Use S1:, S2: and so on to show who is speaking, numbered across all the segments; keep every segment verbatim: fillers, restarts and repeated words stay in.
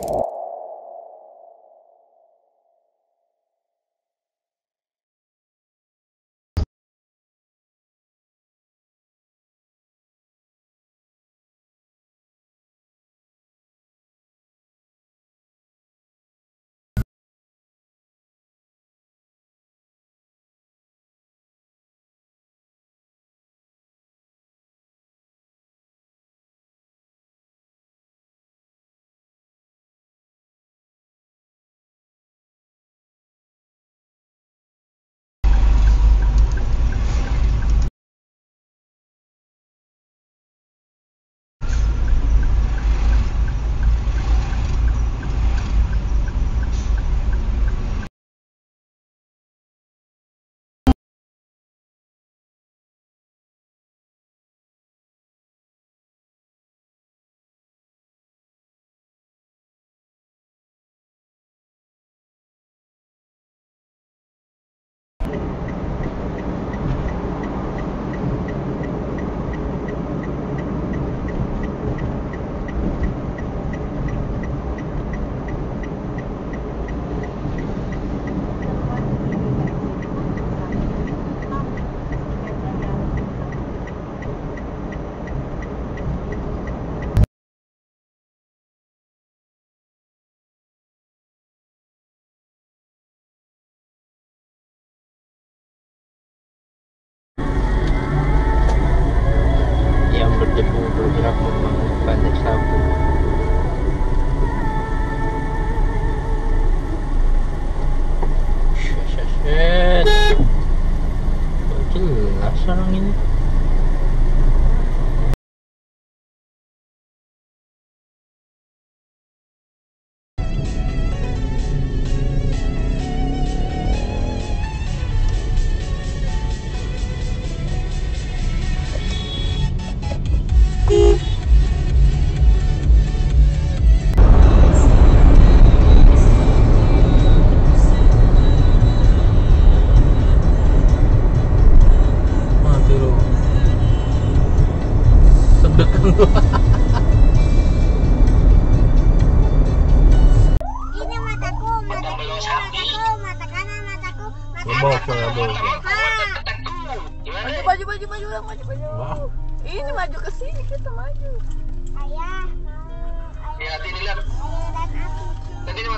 S1: Berdebu bergerak membangun banyak sabu. Shet, jelas orang ini.
S2: Ini mataku, mata kiri, mataku, mata kanan, mataku, mata
S1: Bawa ke bawa.
S3: Maju maju maju maju maju maju.
S1: Wah.
S3: Ini maju ke sini kita maju.
S2: ayah mau ayah
S4: Hati-hati nih, Lam.
S2: ayah dan aku.
S4: Tadi nih,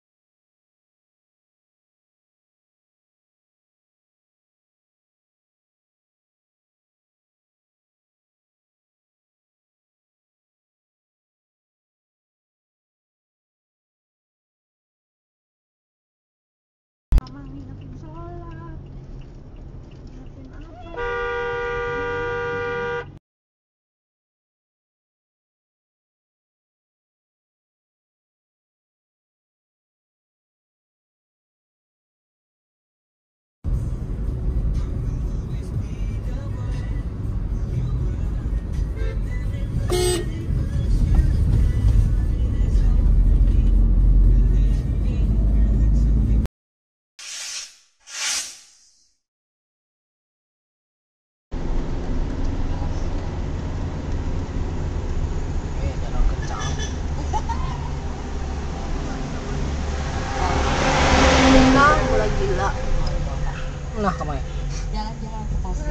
S2: Mama ngingetin sholat, ngingetin apa?
S3: Nah, mulai gila. Nah, kemana?
S5: Jalan-jalan ke pasar.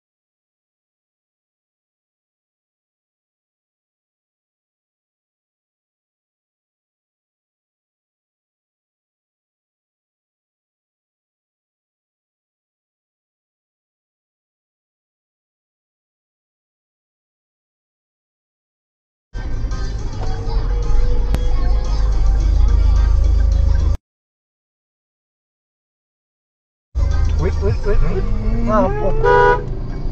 S1: Wait, wait, wait, wait. Maaf.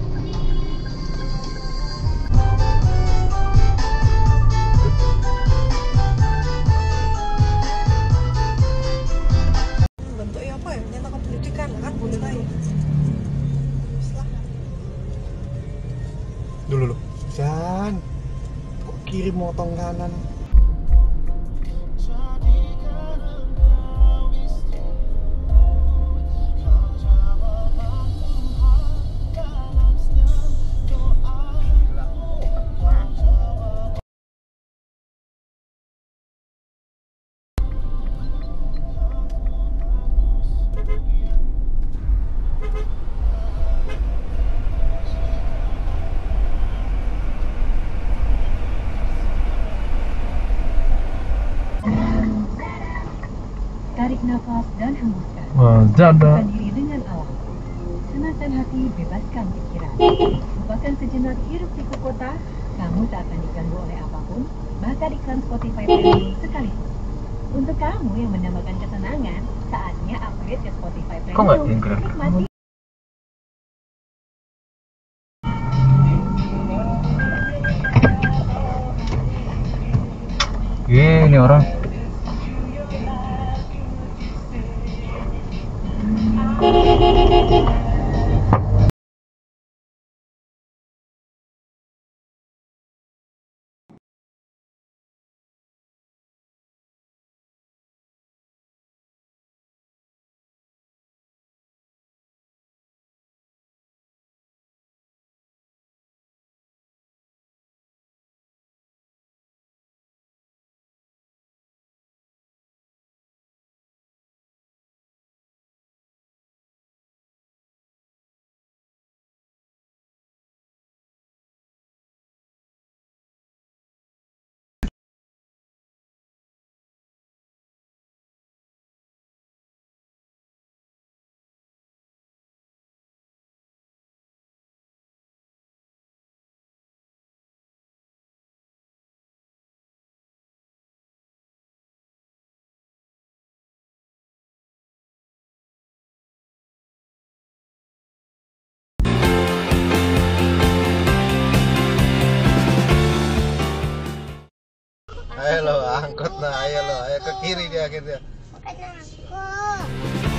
S3: Bentuknya apa ya? Menyatakan pendidikan kan boleh lah ya.
S1: Dulu lu. Jan. Kok kiri motong kanan?
S4: Tarik nafas dan hembuskan.
S5: Wah, janda.
S4: Bukan diri dengan alam. Tenangkan hati, bebaskan pikiran. Lupakan sejenak hirup pikuk kota. Kamu tak akan diganggu oleh apapun, bahkan iklan Spotify Premium sekalipun. Untuk kamu yang mendambakan kesenangan, saatnya upgrade ke Spotify Premium.
S5: Kok nggak ingkar?
S4: Nikmati.
S5: Iya, ini orang.
S6: Ayo lo angkot nah, ayo lo, ayo ke kiri dia akhirnya.
S2: Bukan aku.